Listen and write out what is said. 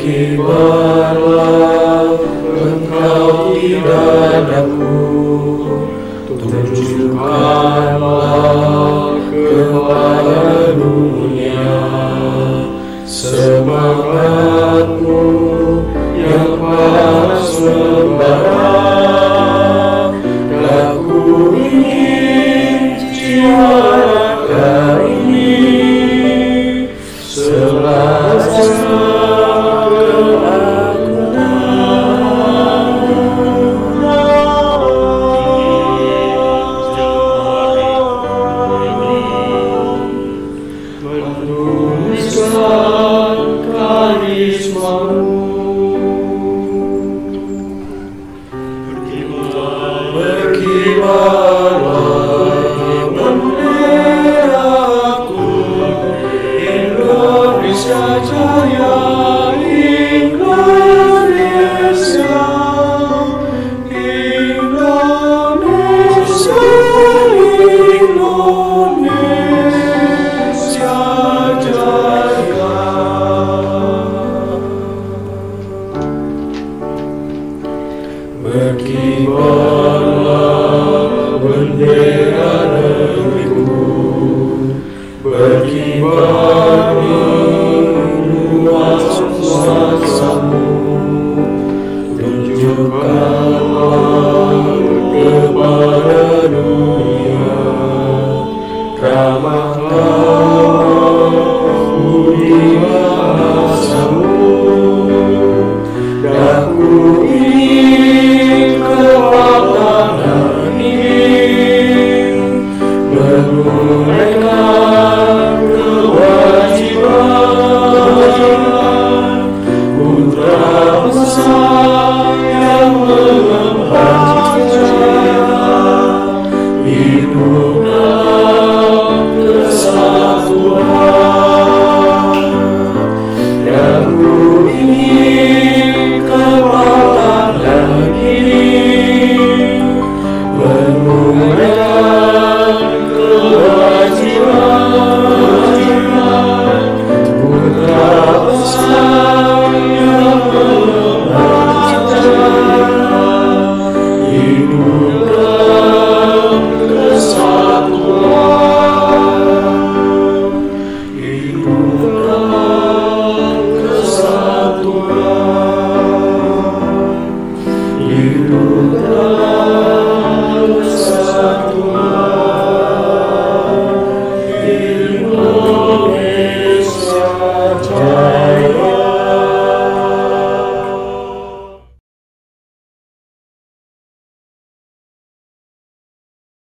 Berkibarlah Engkau di dadaku, tunjukkanlah kepada dunia semangatmu yang panas membara. Aku ingin jiwa raga ini selasa menuliskan karismamu. Berkibarlah benderaku, Indonesia Jaya, Indonesia, Indonesia, Indonesia Jaya. Berkibarlah bendera negeriku, berkibar meluas kuasamu, tunjukkanlah kepada dunia ramah tamah budi bahasamu. Aku ingin kewatan ini menunaikan kewajiban putra besar yang mengemban jaya hidup dalam kesatuan. Aku ingin kewatan ini menunaikan kewajiban putra besar yang mengemban jaya hidup dalam kesatuan, hidup dalam kesatuan, hidup dalam kesatuan, Indonesia Jaya.